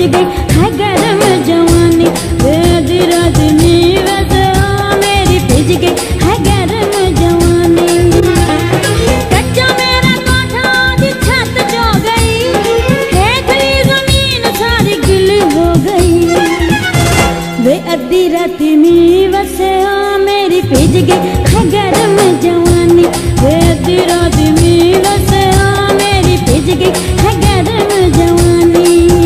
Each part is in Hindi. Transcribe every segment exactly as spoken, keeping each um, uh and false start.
गई है गरम जवानी। आधी रात में वैसे आ मेरी भिज गई है गरम जवानी। कच्चा मेरा कोठा आज छत जो गई, हेठली जमीन सारी गिल हो गई। वे आधी रात में वैसे आ मेरी भिज गई है गरम जवानी। वे आधी रात में वैसे आ मेरी भिज गई है गरम जवानी।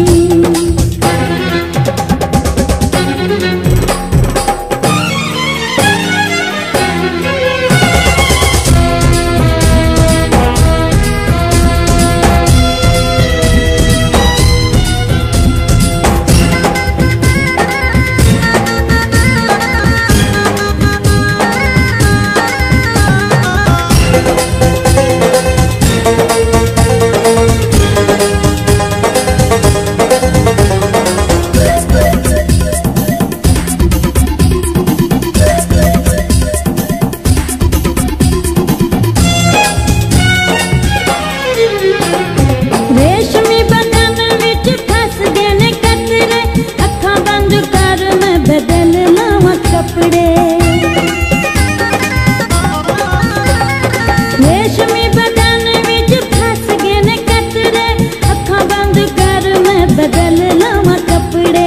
रेशमी बदन विच फस गए ने कतरे, अखां बंद कर मैं बदल लावां कपड़े।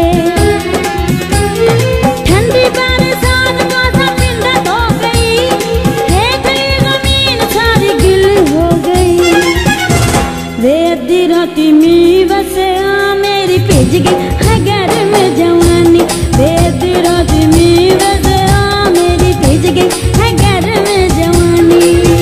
ठंडी बरसात कोसा पिंड हो गई, हेठली जमीन सारी गिल हो गई। वे अद्धी राती में वसे आ मेरी भिज गई है गरम जवानी। वे अद्धी राती में वसे आ मेरी भिज गई है गरम जवानी।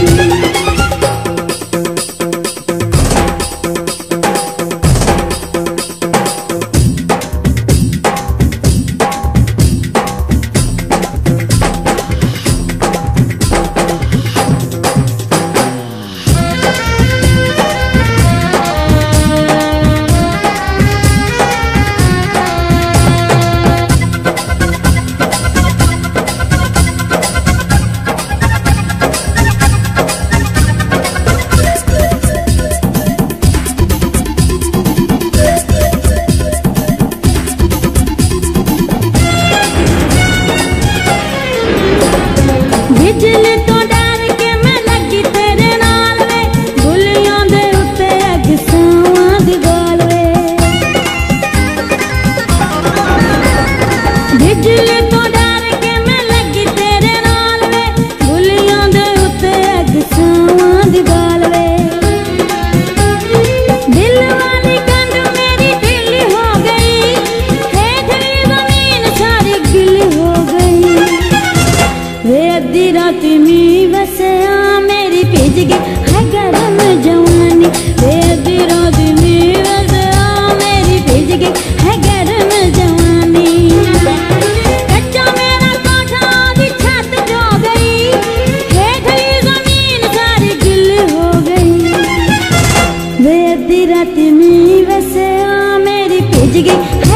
बिजली तो डर के मैं लगी तेरे नाल वे, गुलियां दे उत्ते अग सावां दी गाल वे। बिजली तो डर के मैं लगी तेरे नाल वे, गुलियां दे उत्ते अग सावां दी गाल वे। दिल वाली कंध मेरी ढीली हो गई, हेठली जमीन सारी गिल हो गई। वे अद्धी रात में वसे आ मेरी भिज गई है गरम जवानी। वे अद्धी रात में वसे आ मेरी भिज गई है गरम जवानी। कच्चा मेरा कोठा आज छत जो गई, हेठली जमीन सारी गिल हो गई। वे अद्धी रात में वसे आ मेरी भिज गई